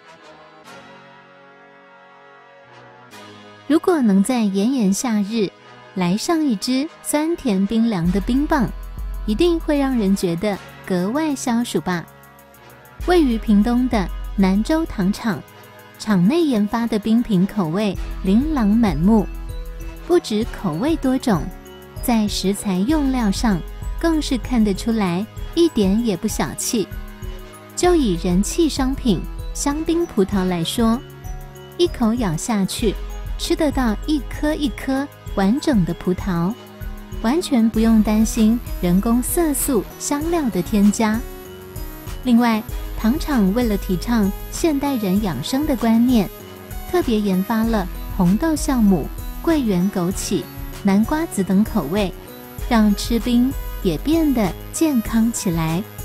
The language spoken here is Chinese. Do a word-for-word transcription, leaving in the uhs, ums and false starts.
如果能在炎炎夏日来上一支酸甜冰凉的冰棒，一定会让人觉得格外消暑吧。位于屏东的南州糖厂，厂内研发的冰品口味琳琅满目，不止口味多种，在食材用料上更是看得出来，一点也不小气。就以人气商品香槟葡萄来说，一口咬下去，吃得到一颗一颗完整的葡萄，完全不用担心人工色素、香料的添加。另外，糖厂为了提倡现代人养生的观念，特别研发了红豆酵母、桂圆枸杞、南瓜子等口味，让吃冰也变得健康起来。